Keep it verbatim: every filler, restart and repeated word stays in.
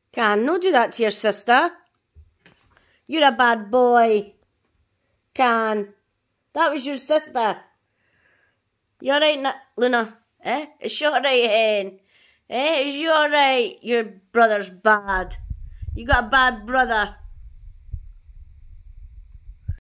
Can, no do that to your sister. You're a bad boy. Can. That was your sister. You alright, Luna? Eh? Is she alright, hen? Eh? Is you alright? Your brother's bad. You got a bad brother.